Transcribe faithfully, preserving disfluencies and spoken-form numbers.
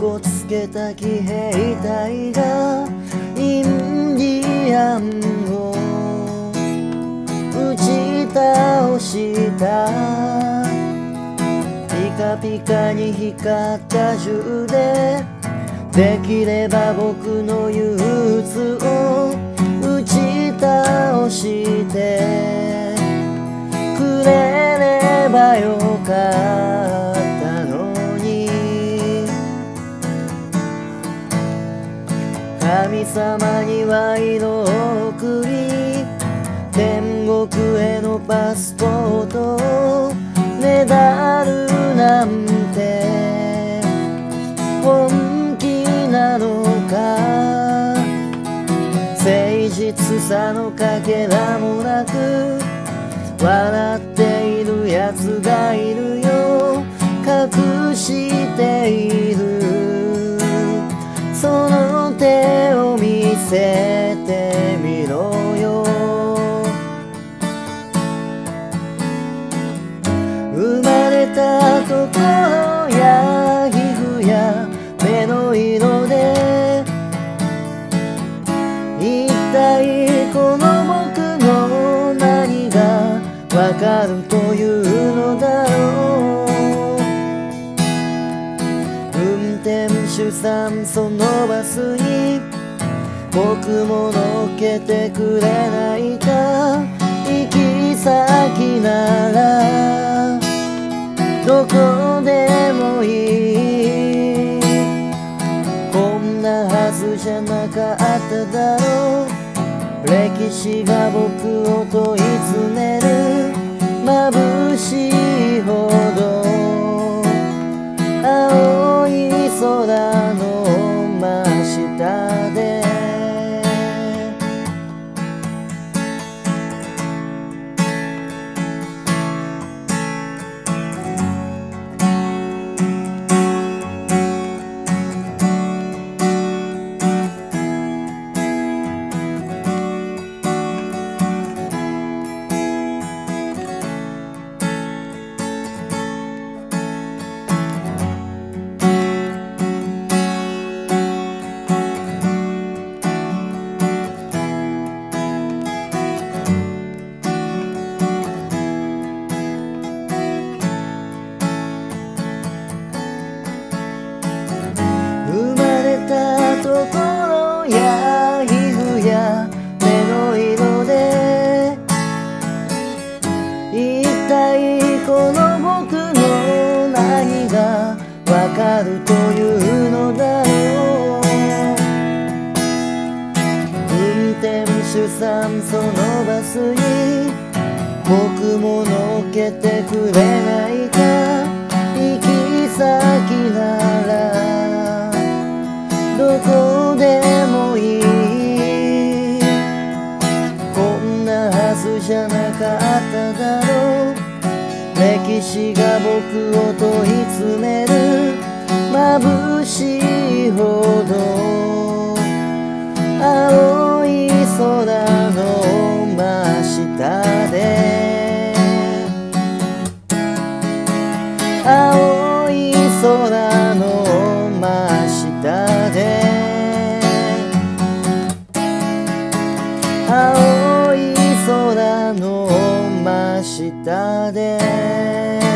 こつけた騎兵隊がインディアンを打ち倒した。ピカピカに光った銃でできれば僕の憂鬱を打ち倒してくれればよかったのに。神様に賄賂を送り天国へのパスポートをねだるなんて本気なのか。誠実さのかけらもなく笑っているやつがいるよ。隠しているその手を見せてみろよ。生まれたところや皮膚や目の色で一体この僕の何がわかるというのだろう。運転手さんそのバスに僕も乗っけてくれないか。行き先ならどこでもいい。こんなはずじゃなかっただろう。歴史が僕を問い詰める眩しいほど青い空の真下でところや皮膚や目の色で一体この僕の何がわかるというのだろう。運転手さんそのバスに僕も乗っけてくれないか。行き先ならどこでもいい。こんなはずじゃなかっただろう。歴史が僕を問い詰める眩しいほど青い空の真下で青い空の真下で青い空の真下で